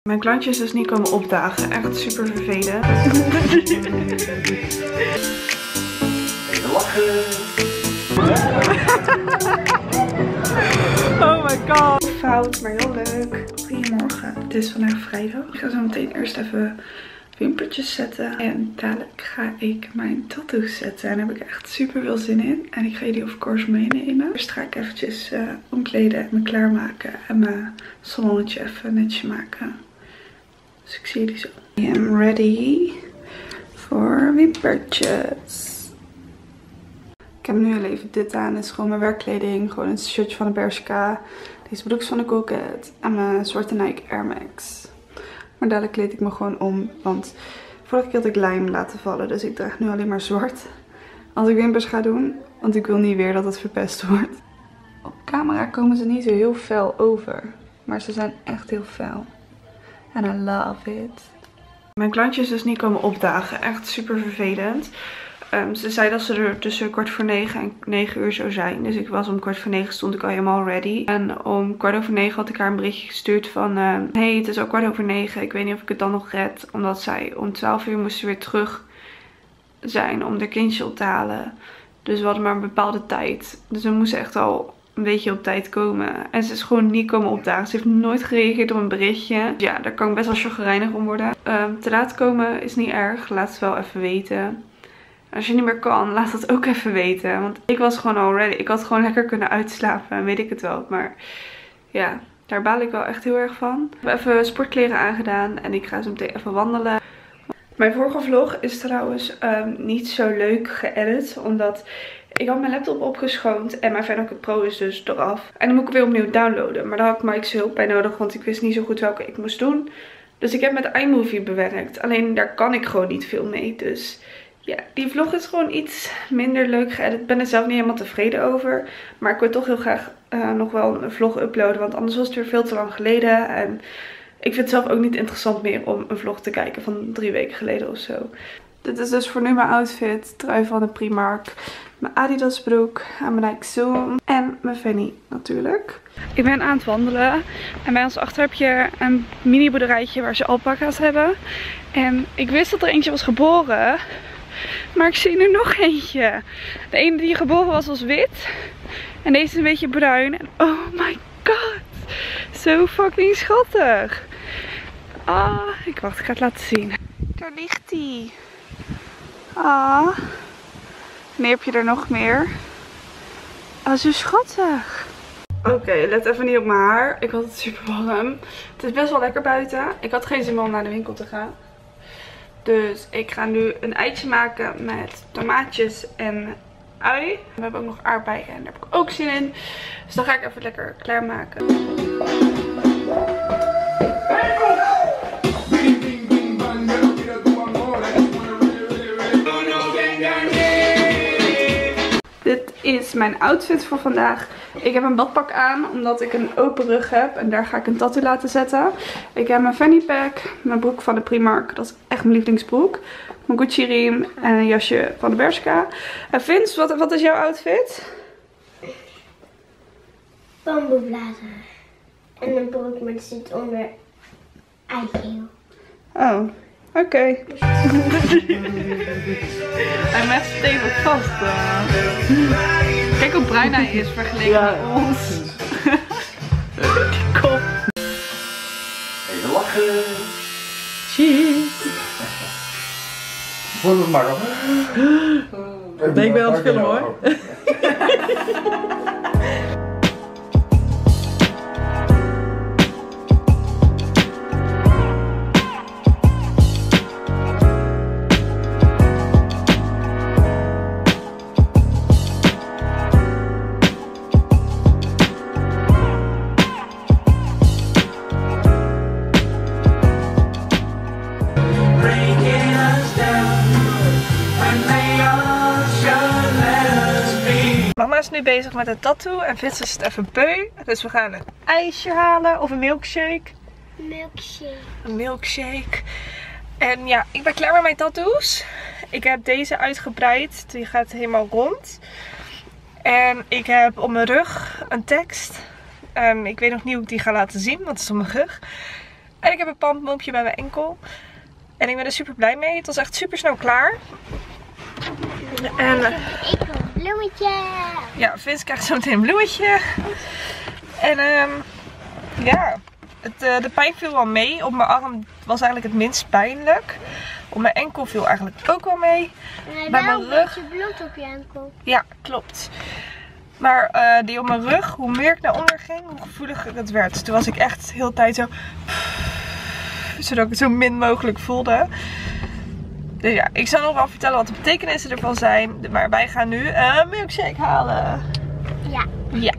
Mijn klantjes dus niet komen opdagen. Echt super vervelend. Oh my god. Fout, maar heel leuk. Goedemorgen. Het is vandaag vrijdag. Ik ga zo meteen eerst even wimpertjes zetten. En dadelijk ga ik mijn tattoos zetten. En daar heb ik echt super veel zin in. En ik ga jullie of course meenemen. Eerst ga ik eventjes omkleden en me klaarmaken. En mijn salonnetje even netjes maken. Dus ik zie jullie zo. I am ready voor wimpertjes. Ik heb nu heel even dit aan. Dit is gewoon mijn werkkleding. Gewoon een shirtje van de Bershka. Deze broek is van de Coolcat. En mijn zwarte Nike Air Max. Maar dadelijk kleed ik me gewoon om. Want vorige keer had ik lijm laten vallen. Dus ik draag nu alleen maar zwart. Als ik wimpers ga doen. Want ik wil niet weer dat het verpest wordt. Op camera komen ze niet zo heel fel over. Maar ze zijn echt heel fel. En I love it. Mijn klantjes dus niet komen opdagen. Echt super vervelend. Ze zei dat ze er tussen 8:45 en 9 uur zou zijn. Dus ik was om 8:45 stond ik al helemaal ready. En om 8:15 had ik haar een berichtje gestuurd van... hey, het is al 8:45. Ik weet niet of ik het dan nog red. Omdat zij om 12 uur moest weer terug zijn om haar kindje op te halen. Dus we hadden maar een bepaalde tijd. Dus we moesten echt al een beetje op tijd komen. En ze is gewoon niet komen opdagen. Ze heeft nooit gereageerd op een berichtje. Ja, daar kan ik best wel chagrijnig om worden. Te laat komen is niet erg. Laat het wel even weten. Als je niet meer kan, laat dat ook even weten. Want ik was gewoon al ready. Ik had gewoon lekker kunnen uitslapen. Weet ik het wel. Maar ja, daar baal ik wel echt heel erg van. Ik heb even sportkleren aangedaan. En ik ga zo meteen even wandelen. Mijn vorige vlog is trouwens niet zo leuk geëdit. Omdat ik had mijn laptop opgeschoond. En mijn Final Cut Pro is dus eraf. En dan moet ik weer opnieuw downloaden. Maar daar had ik Mike's hulp bij nodig. Want ik wist niet zo goed welke ik moest doen. Dus ik heb met iMovie bewerkt. Alleen daar kan ik gewoon niet veel mee. Dus... ja, die vlog is gewoon iets minder leuk geëdit. Ik ben er zelf niet helemaal tevreden over. Maar ik wil toch heel graag nog wel een vlog uploaden. Want anders was het weer veel te lang geleden. En ik vind het zelf ook niet interessant meer om een vlog te kijken van 3 weken geleden of zo. Dit is dus voor nu mijn outfit. Trui van de Primark. Mijn Adidas broek. En mijn Nike Zoom. En mijn Fanny natuurlijk. Ik ben aan het wandelen. En bij ons achter heb je een mini boerderijtje waar ze alpaca's hebben. En ik wist dat er eentje was geboren. Maar ik zie er nog eentje. De ene die geboren was wit. En deze is een beetje bruin. En oh my god. Zo fucking schattig. Ah, ik ga het laten zien. Daar ligt hij. Ah. Wanneer heb je er nog meer? Ah, zo schattig. Oké, let even niet op mijn haar. Ik had het super warm. Het is best wel lekker buiten. Ik had geen zin meer om naar de winkel te gaan. Dus ik ga nu een eitje maken met tomaatjes en ui. We hebben ook nog aardbeien en daar heb ik ook zin in. Dus dan ga ik even lekker klaarmaken. Dit is mijn outfit voor vandaag. Ik heb een badpak aan omdat ik een open rug heb. En daar ga ik een tattoo laten zetten. Ik heb mijn fanny pack. Mijn broek van de Primark. Dat is echt mijn lievelingsbroek. Mijn Gucci riem. En een jasje van de Bershka. En Vince, wat is jouw outfit? Bamboeblazer. En een broek, maar die zit onder eikeel. Oh, oké. Hij met stevig vast. Kijk hoe bruin hij is vergeleken met ons. Kom. Even lachen. Cheers. Voel het maar op. Nee, ik ben aan het filmen hoor. Mama is nu bezig met een tattoo en Vince is het even beu. Dus we gaan een ijsje halen of een milkshake. Milkshake. Een milkshake. En ja, ik ben klaar met mijn tattoos. Ik heb deze uitgebreid. Die gaat helemaal rond. En ik heb op mijn rug een tekst. Ik weet nog niet hoe ik die ga laten zien, want het is op mijn rug. En ik heb een pampompje bij mijn enkel. En ik ben er super blij mee. Het was echt super snel klaar. En Ik wil een bloemetje. ja, Vince krijgt zo meteen een bloemetje. En ja, de pijn viel wel mee. Op mijn arm was eigenlijk het minst pijnlijk. Op mijn enkel viel eigenlijk ook wel mee. Bij mijn rug. Een beetje bloed op je enkel. Ja, klopt. Maar die op mijn rug, hoe meer ik naar onder ging, hoe gevoeliger het werd. Toen was ik echt de hele tijd zo, zodat ik het zo min mogelijk voelde. Dus ja, ik zal nog wel vertellen wat de betekenissen ervan zijn. Maar wij gaan nu een milkshake halen. Ja. Ja.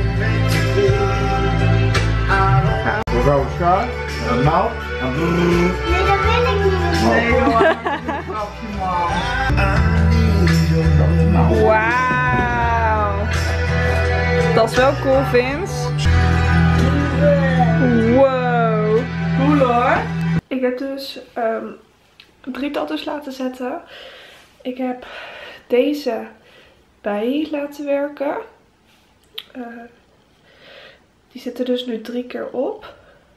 Mevrouw Schaar, nou, Nee, dat wil ik niet. nee joh. Wauw. Dat is wel cool, Vince. Wow. Cool hoor. Ik heb dus 3 tattoos laten zetten. Ik heb deze bij laten werken. Die zitten dus nu 3 keer op.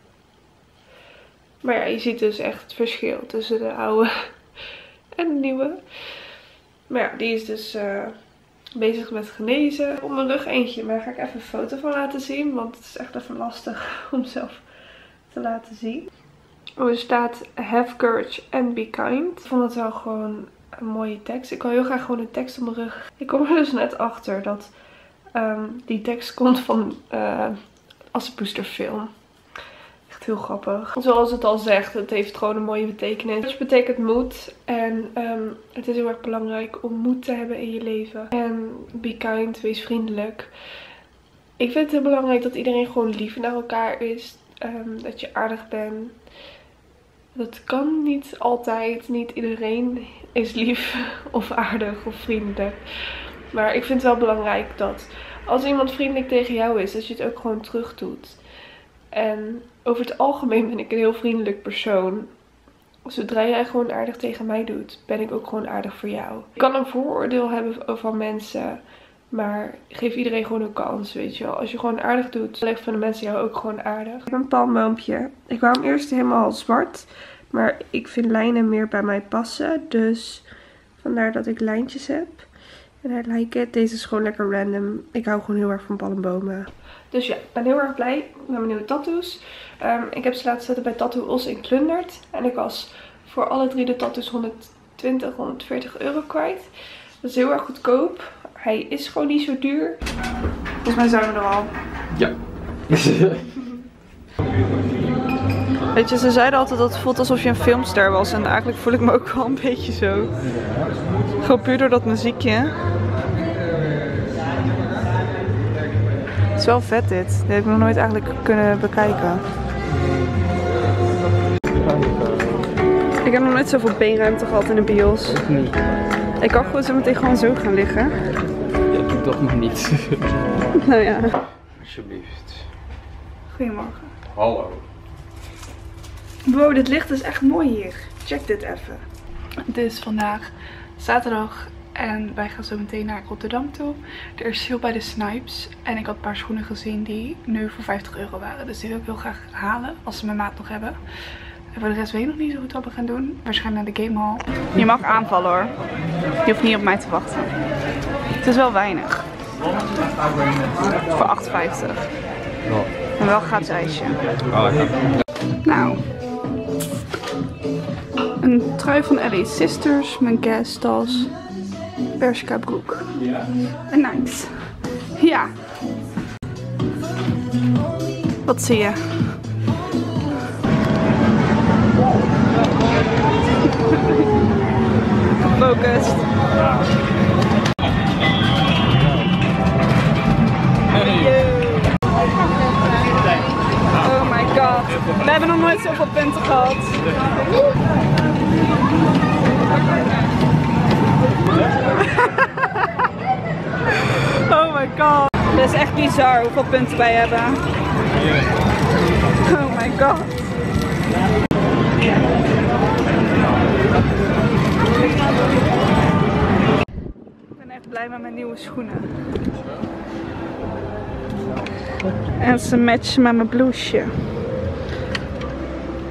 Maar ja, je ziet dus echt het verschil tussen de oude en de nieuwe. Maar ja, die is dus bezig met genezen. Op mijn rug eentje, maar daar ga ik even een foto van laten zien. Want het is echt even lastig om zelf te laten zien. Er staat have courage and be kind. Ik vond het wel gewoon een mooie tekst. Ik wil heel graag gewoon een tekst op mijn rug. Ik kom er dus net achter dat die tekst komt van Assepoester film. Echt heel grappig. Zoals het al zegt, het heeft gewoon een mooie betekenis. Het betekent moed. En het is heel erg belangrijk om moed te hebben in je leven. En be kind, wees vriendelijk. Ik vind het heel belangrijk dat iedereen gewoon lief naar elkaar is. Dat je aardig bent. Dat kan niet altijd. Niet iedereen is lief of aardig of vriendelijk. Maar ik vind het wel belangrijk dat als iemand vriendelijk tegen jou is, dat je het ook gewoon terug doet. En over het algemeen ben ik een heel vriendelijk persoon. Zodra jij gewoon aardig tegen mij doet, ben ik ook gewoon aardig voor jou. Ik kan een vooroordeel hebben van mensen, maar geef iedereen gewoon een kans, weet je wel. Als je gewoon aardig doet, dan vinden mensen jou ook gewoon aardig. Ik heb een palmboompje. Ik wou hem eerst helemaal zwart, maar ik vind lijnen meer bij mij passen. Dus vandaar dat ik lijntjes heb. En I like it. Deze is gewoon lekker random. Ik hou gewoon heel erg van palmbomen. Dus ja, ik ben heel erg blij met mijn nieuwe tattoos. Ik heb ze laten zetten bij Tattoo Os in Klundert. En ik was voor alle 3 de tattoos 120, 140 euro kwijt. Dat is heel erg goedkoop. Hij is gewoon niet zo duur. Volgens mij zijn we er al. Ja. Weet je, ze zeiden altijd dat het voelt alsof je een filmster was. En eigenlijk voel ik me ook wel een beetje zo. Gewoon puur door dat muziekje. Het is wel vet dit. Dit heb ik nog nooit eigenlijk kunnen bekijken. Ik heb nog nooit zoveel beenruimte gehad in de bios. Ik niet. Ik kan gewoon zo meteen gewoon zo gaan liggen. Ja, doe toch nog niet. Nou ja. Alsjeblieft. Goedemorgen. Hallo. Wow, dit licht is echt mooi hier. Check dit even. Het is vandaag zaterdag en wij gaan zo meteen naar Rotterdam toe. Er is sale bij de Snipes en ik had een paar schoenen gezien die nu voor 50 euro waren. Dus die wil ik heel graag halen als ze mijn maat nog hebben. En voor de rest weet ik nog niet zo goed wat we gaan doen. Waarschijnlijk naar de gamehall. Je mag aanvallen hoor. Je hoeft niet op mij te wachten. Het is wel weinig. Voor 8,50. Maar wel gratis ijsje. Oh, lekker. Nou. Een trui van Ellie Sisters, mijn Guess tas, Bershka broek. En nice. Ja. Wat zie je? Gefocust. Oh my god. We hebben nog nooit zoveel punten gehad. Oh my god. Dat is echt bizar hoeveel punten wij hebben. Oh my god. Ik ben echt blij met mijn nieuwe schoenen. En ze matchen met mijn blouseje.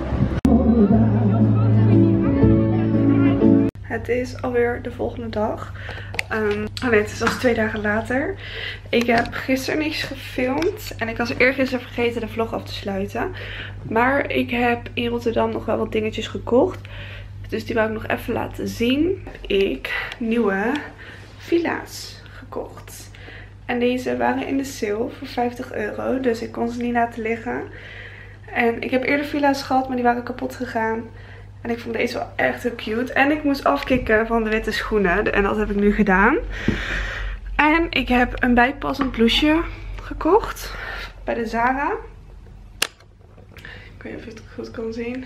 Het is alweer de volgende dag. Nee, het is als 2 dagen later. Ik heb gisteren niks gefilmd. En ik was eergisteren vergeten de vlog af te sluiten. Maar ik heb in Rotterdam nog wel wat dingetjes gekocht. Dus die wou ik nog even laten zien. Ik nieuwe villa's gekocht. En deze waren in de sale voor €50. Dus ik kon ze niet laten liggen. En ik heb eerder villa's gehad, maar die waren kapot gegaan. En ik vond deze wel echt heel cute. En ik moest afkicken van de witte schoenen. En dat heb ik nu gedaan. En ik heb een bijpassend blouseje gekocht. Bij de Zara. Ik weet niet of je het goed kan zien.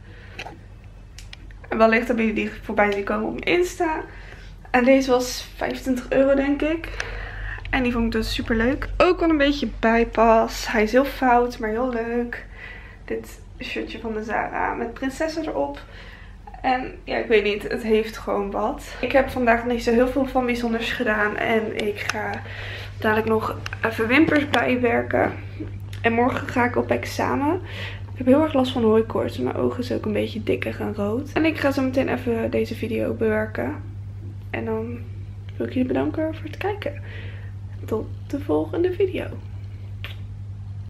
En wellicht hebben jullie die voorbij zien komen op mijn Insta. En deze was €25 denk ik. En die vond ik dus super leuk. Ook wel een beetje bijpas. Hij is heel fout, maar heel leuk. Dit shirtje van de Zara met prinsessen erop. En ja, ik weet niet, het heeft gewoon wat. Ik heb vandaag niet zo heel veel van bijzonders gedaan. En ik ga dadelijk nog even wimpers bijwerken. En morgen ga ik op examen. Ik heb heel erg last van hooikoorts. Mijn ogen is ook een beetje dikker en rood. En ik ga zo meteen even deze video bewerken. En dan wil ik jullie bedanken voor het kijken. Tot de volgende video.